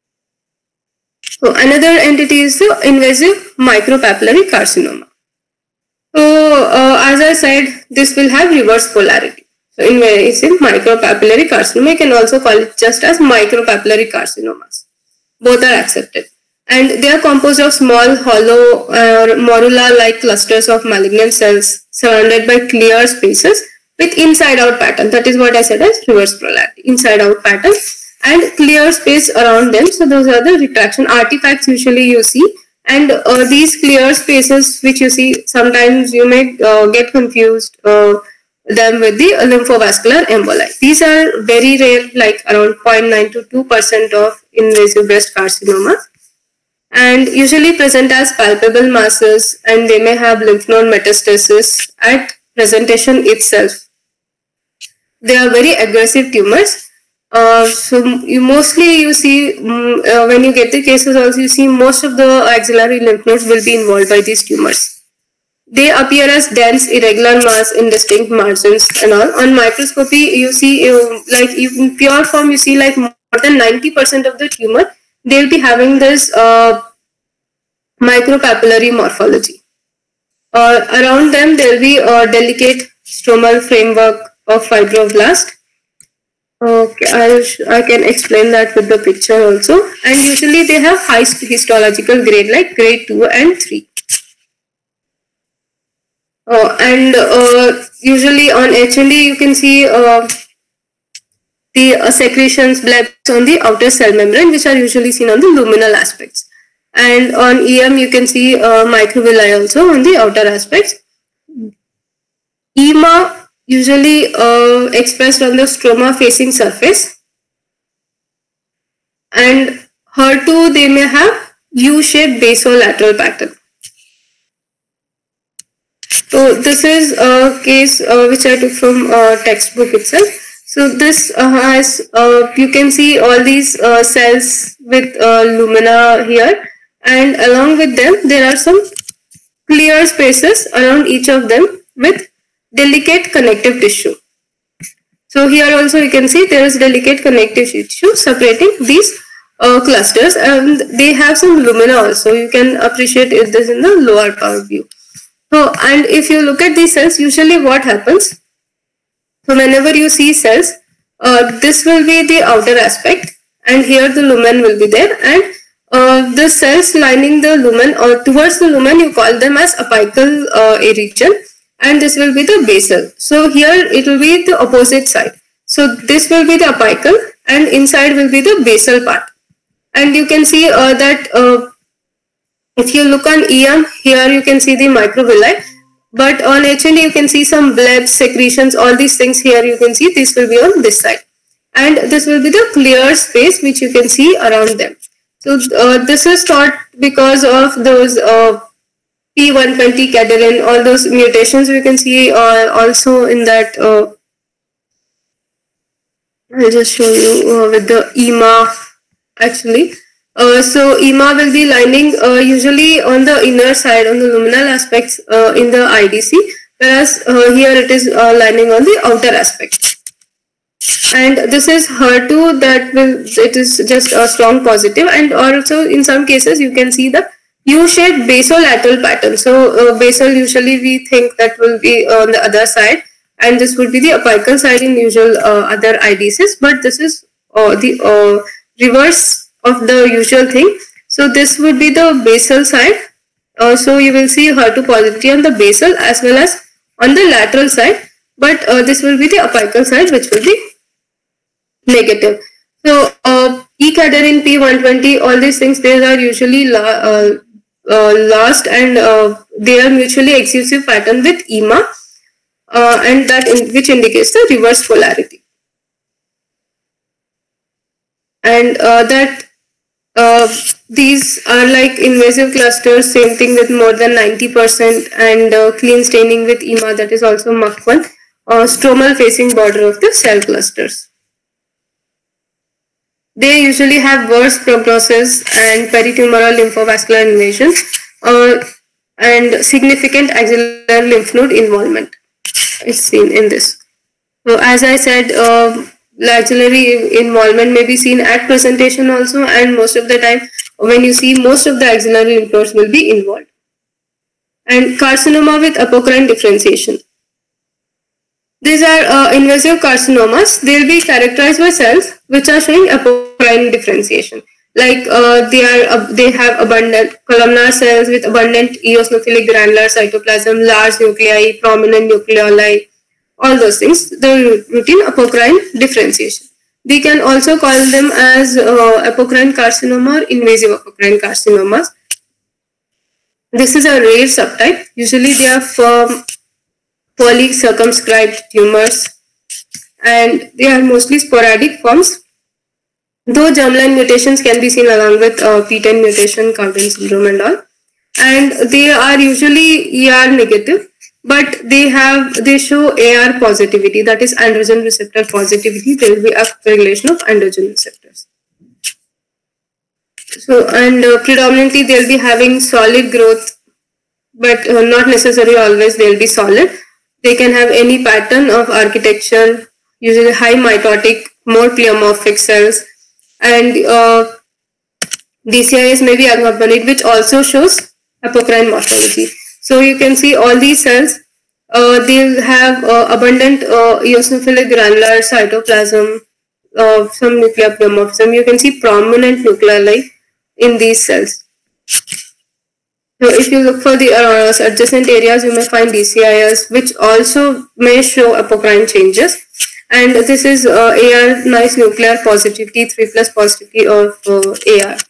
So another entity is the invasive micropapillary carcinoma. So uh, as I said, this will have reverse polarity. So invasive micropapillary carcinoma, you can also call it just as micropapillary carcinomas. Both are accepted. And they are composed of small hollow uh, morula-like clusters of malignant cells surrounded by clear spaces with inside-out pattern. That is what I said as reverse polarity, inside-out pattern and clear space around them. So those are the retraction artifacts usually you see. And uh, these clear spaces which you see, sometimes you may uh, get confused uh, them with the lymphovascular emboli. These are very rare, like around zero point nine to two percent of invasive breast carcinoma, and usually present as palpable masses, and they may have lymph node metastasis at presentation itself. They are very aggressive tumors. Uh, so you mostly you see um, uh, when you get the cases also, you see most of the axillary lymph nodes will be involved by these tumors. They appear as dense irregular mass in distinct margins and all. On microscopy you see uh, like in pure form you see like more than ninety percent of the tumor, they'll be having this uh, micropapillary morphology. Uh, around them, there will be a delicate stromal framework of fibroblast. Okay, I, I can explain that with the picture also. And usually they have high histological grade like grade two and three. Uh, and uh, usually on H N D you can see uh, the uh, secretions, blebs on the outer cell membrane, which are usually seen on the luminal aspects. And on E M you can see uh, microvilli also on the outer aspects. E M A usually uh, expressed on the stroma facing surface, and H E R two they may have U-shaped basolateral pattern. So this is a case uh, which I took from uh, textbook itself. So this uh, has uh, you can see all these uh, cells with uh, lumina here, and along with them there are some clear spaces around each of them with delicate connective tissue. So here also you can see there is delicate connective tissue separating these uh, clusters, and they have some lumina also. You can appreciate it this in the lower power view. So, and if you look at these cells, usually what happens? So whenever you see cells, uh, this will be the outer aspect, and here the lumen will be there, and uh, the cells lining the lumen or towards the lumen you call them as apical uh, region. And this will be the basal. So here it will be the opposite side. So this will be the apical, and inside will be the basal part. And you can see uh, that uh, if you look on E M, here you can see the microvilli. But on H N D you can see some blebs, secretions, all these things here you can see. This will be on this side. And this will be the clear space which you can see around them. So uh, this is thought because of those uh, P one twenty cadherin, all those mutations we can see uh, also in that. Uh, I'll just show you uh, with the E M A actually. Uh, so E M A will be lining uh, usually on the inner side, on the luminal aspects uh, in the I D C, whereas uh, here it is uh, lining on the outer aspect. And this is H E R two that will, it is just a strong positive, and also in some cases you can see the U-shaped basolateral pattern. So uh, basal usually we think that will be on the other side, and this would be the apical side in usual uh, other I D Cs, but this is uh, the uh, reverse of the usual thing. So this would be the basal side. Uh, so you will see H E R two positivity on the basal as well as on the lateral side, but uh, this will be the apical side which will be negative. So uh, E cadherin, P one twenty, all these things, they are usually la uh, uh, lost, and uh, they are mutually exclusive pattern with E M A, uh, and that in, which indicates the reverse polarity. And uh, that uh, these are like invasive clusters, same thing with more than ninety percent, and uh, clean staining with E M A, that is also M U C one, uh, stromal facing border of the cell clusters. They usually have worse prognosis and peritumoral lymphovascular invasion uh, and significant axillary lymph node involvement is seen in this. So as I said, uh, axillary involvement may be seen at presentation also, and most of the time when you see, most of the axillary lymph nodes will be involved. And carcinoma with apocrine differentiation. These are uh, invasive carcinomas. They will be characterized by cells which are showing apocrine differentiation. Like uh, they are, uh, they have abundant columnar cells with abundant eosinophilic granular cytoplasm, large nuclei, prominent nucleoli, all those things. The routine apocrine differentiation. We can also call them as uh, apocrine carcinoma or invasive apocrine carcinomas. This is a rare subtype. Usually they are firm, poorly circumscribed tumors, and they are mostly sporadic forms, though germline mutations can be seen along with uh, P ten mutation, Cowden syndrome and all, and they are usually E R negative, but they have they show A R positivity, that is androgen receptor positivity. There will be upregulation of androgen receptors. So, and uh, predominantly they will be having solid growth, but uh, not necessarily always they will be solid. They can have any pattern of architecture, usually high mitotic, more pleomorphic cells, and uh, D C I S may be accompanied, which also shows apocrine morphology. So you can see all these cells, uh, they have uh, abundant uh, eosinophilic granular cytoplasm, uh, some nuclear pleomorphism. You can see prominent nuclei in these cells. So if you look for the uh, adjacent areas, you may find D C I S, which also may show apocrine changes. And this is uh, A R, nice nuclear positivity, three plus positivity of uh, A R.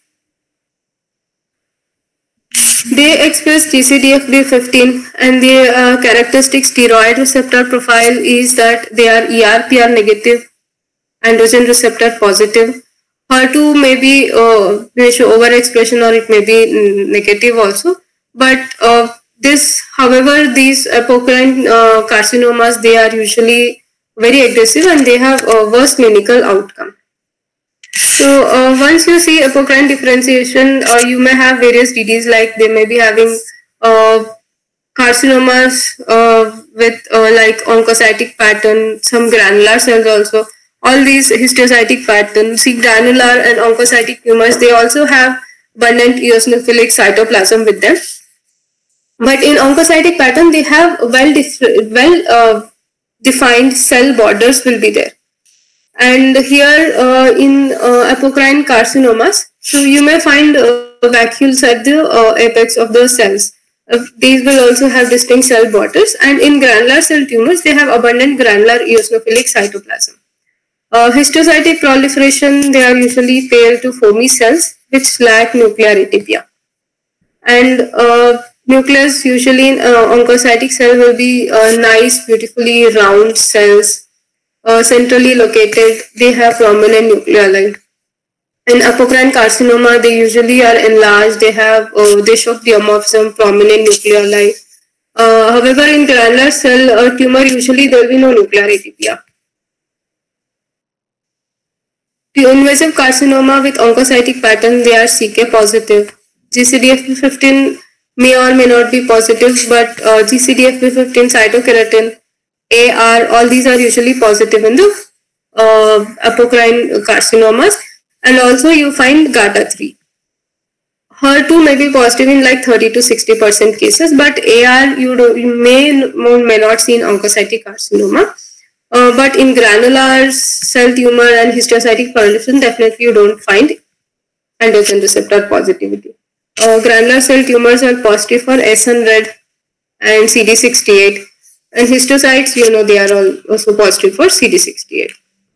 They express G C D F B fifteen, and the uh, characteristic steroid receptor profile is that they are E R P R negative, androgen receptor positive. H E R two may be uh, may show overexpression, or it may be negative also. But uh, this, however, these apocrine uh, carcinomas, they are usually very aggressive and they have a worse clinical outcome. So uh, once you see apocrine differentiation, uh, you may have various D Ds, like they may be having uh, carcinomas uh, with uh, like oncocytic pattern, some granular cells also. All these histiocytic patterns, see granular and oncocytic tumors, they also have abundant eosinophilic cytoplasm with them. But in oncocytic pattern, they have well, well uh, defined cell borders will be there. And here uh, in uh, apocrine carcinomas, so you may find uh, vacuoles at the uh, apex of the cells. Uh, these will also have distinct cell borders. And in granular cell tumors, they have abundant granular eosinophilic cytoplasm. Uh, histocytic proliferation, they are usually pale to foamy cells which lack nuclear atypia. And uh, nucleus usually in uh, oncocytic cell will be uh, nice, beautifully round cells, uh, centrally located. They have prominent nuclei. In apocrine carcinoma, they usually are enlarged. They have uh, they show pleomorphism, prominent nuclei. Uh, however, in granular cell uh, tumor, usually there will be no nuclear atypia. The invasive carcinoma with oncocytic pattern, they are C K positive. G C D F P fifteen may or may not be positive, but uh, G C D F P fifteen, cytokeratin, A R, all these are usually positive in the uh, apocrine carcinomas. And also you find G A T A three. H E R two may be positive in like thirty to sixty percent cases, but A R you, do, you may or may not see in oncocytic carcinoma. Uh, but in granular cell tumor and histiocytic proliferation, definitely you don't find androgen receptor positivity. Uh, granular cell tumors are positive for S N R E D and C D sixty-eight, and histocytes, you know, they are all also positive for C D sixty-eight.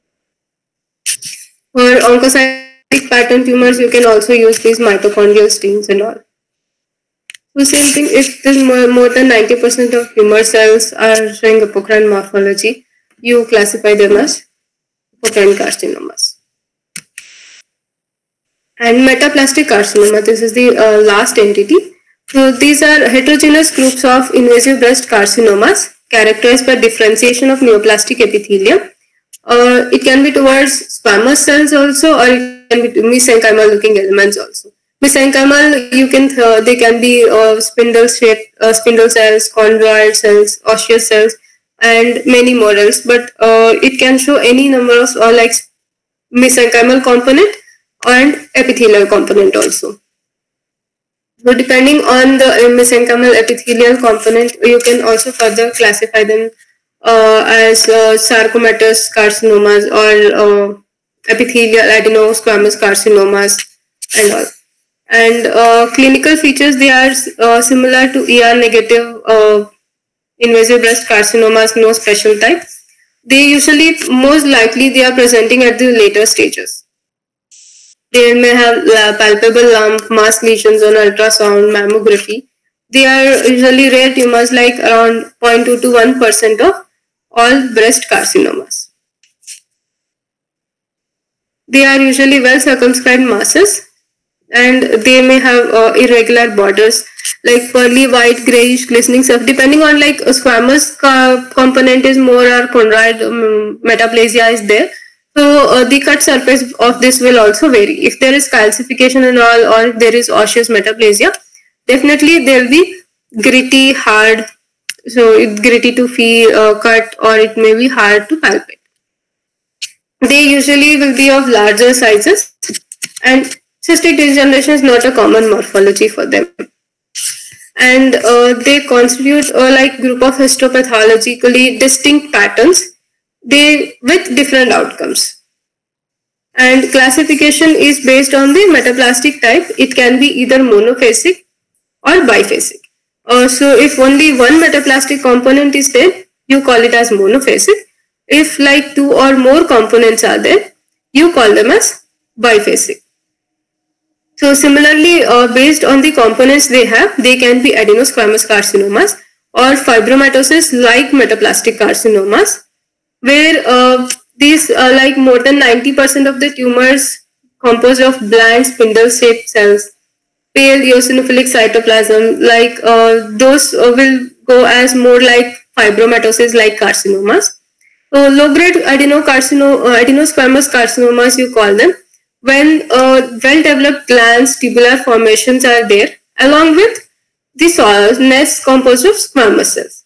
For oncocytic pattern tumors, you can also use these mitochondrial stains and all. So same thing, if there's more, more than ninety percent of tumor cells are showing apocrine morphology, you classify them as apocrine carcinomas. And metaplastic carcinoma, this is the uh, last entity. So these are heterogeneous groups of invasive breast carcinomas characterized by differentiation of neoplastic epithelium. Uh, it can be towards squamous cells also, or it can be mesenchymal looking elements also. Mesenchymal, you can uh, they can be uh, spindle shaped uh, spindle cells, chondroid cells, osseous cells, and many more else. But uh, it can show any number of uh, like mesenchymal component and epithelial component also. So depending on the mesenchymal epithelial component, you can also further classify them uh, as uh, sarcomatous carcinomas or uh, epithelial adenosquamous carcinomas and all. And uh, clinical features, they are uh, similar to E R negative uh, invasive breast carcinomas, no special type. They usually, most likely, they are presenting at the later stages. They may have palpable lump, mass lesions on ultrasound, mammography. They are usually rare tumors, like around zero point two to one percent of all breast carcinomas. They are usually well circumscribed masses, and they may have uh, irregular borders, like pearly white, grayish, glistening stuff. Depending on like a squamous component is more, or chondroid um, metaplasia is there. So uh, the cut surface of this will also vary. If there is calcification and all, or if there is osseous metaplasia, definitely there will be gritty, hard. So it's gritty to feel uh, cut, or it may be hard to palpate. they usually will be of larger sizes, and cystic degeneration is not a common morphology for them. And uh, they constitute a like group of histopathologically distinct patterns, they with different outcomes. And classification is based on the metaplastic type. It can be either monophasic or biphasic. Uh, so if only one metaplastic component is there, you call it as monophasic. If like two or more components are there, you call them as biphasic. So similarly, uh, based on the components they have, they can be adenosquamous carcinomas or fibromatosis like metaplastic carcinomas, where uh, these are like more than ninety percent of the tumors composed of bland spindle-shaped cells, pale eosinophilic cytoplasm, like uh, those uh, will go as more like fibromatosis like carcinomas. So low-grade adenocarcino, uh, adenosquamous carcinomas, you call them, when uh, well-developed glands, tubular formations are there, along with the soil nest composed of squamous cells.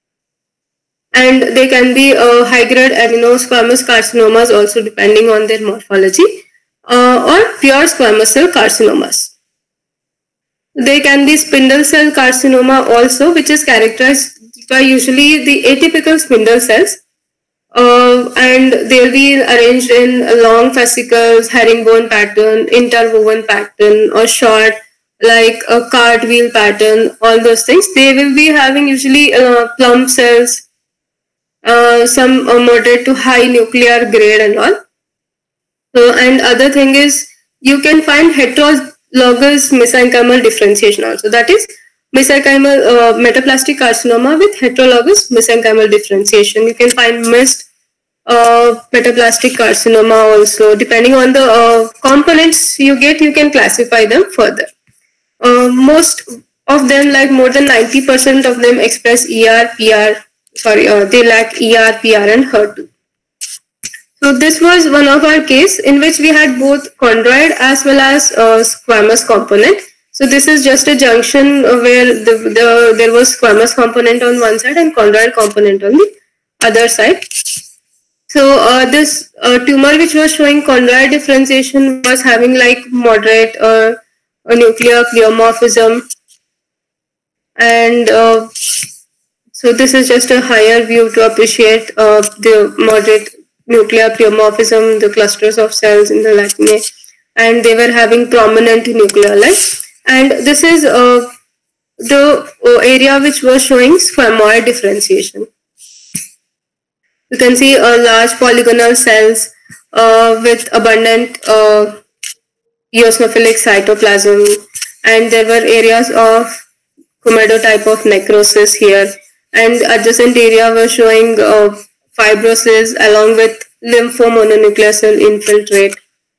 And they can be uh, high-grade adenosquamous carcinomas also depending on their morphology, uh, or pure squamous cell carcinomas. They can be spindle cell carcinoma also, which is characterized by usually the atypical spindle cells, uh, and they'll be arranged in long fascicles, herringbone pattern, interwoven pattern, or short like a cartwheel pattern, all those things. They will be having usually uh, plump cells, uh, some uh, moderate to high nuclear grade and all. So, and other thing is you can find heterologous mesenchymal differentiation also. That is mesenchymal uh, metaplastic carcinoma with heterologous mesenchymal differentiation. You can find mixed uh, metaplastic carcinoma also. Depending on the uh, components you get, you can classify them further. Uh, most of them, like more than ninety percent of them, express E R, P R, sorry, uh, they lack E R, P R and H E R two. So this was one of our case in which we had both chondroid as well as uh, squamous component. So this is just a junction where the, the there was squamous component on one side and chondroid component on the other side. So uh, this uh, tumor which was showing chondroid differentiation was having like moderate uh, a nuclear pleomorphism, and uh, so this is just a higher view to appreciate uh, the moderate nuclear pleomorphism, the clusters of cells in the lacunae, and they were having prominent nucleoli. And this is uh, the uh, area which was showing squamoid differentiation. You can see uh, large polygonal cells uh, with abundant uh, eosinophilic cytoplasm, and there were areas of comedo type of necrosis here, and adjacent area were showing uh, fibrosis along with lymphomononuclear cell infiltrate,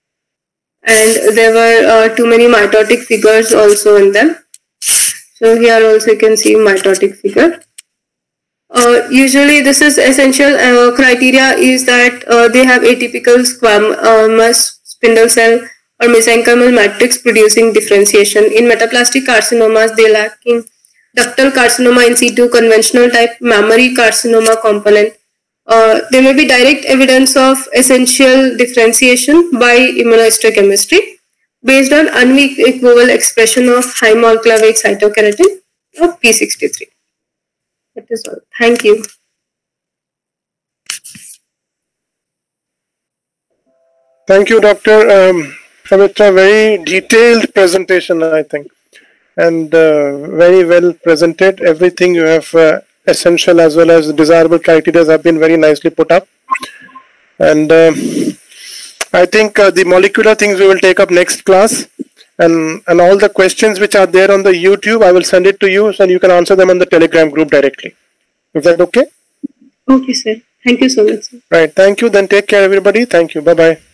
and there were uh, too many mitotic figures also in them. So here also you can see mitotic figure. Uh, usually this is essential uh, criteria is that uh, they have atypical squamous spindle cell or mesenchymal matrix producing differentiation. In metaplastic carcinomas, they lacking ductal carcinoma in situ, conventional type mammary carcinoma component. Uh, there may be direct evidence of essential differentiation by immunohistochemistry based on unequivocal expression of high molecular weight cytokeratin of P sixty-three. That is all. Thank you. Thank you, Doctor Um, Savitra. Very detailed presentation, I think, and uh, very well presented. Everything you have uh, essential as well as desirable criteria have been very nicely put up. And uh, I think uh, the molecular things we will take up next class, and, and all the questions which are there on the YouTube, I will send it to you so you can answer them on the Telegram group directly. Is that okay? Okay, sir. Thank you so much, sir. Right. Thank you. Then take care, everybody. Thank you. Bye-bye.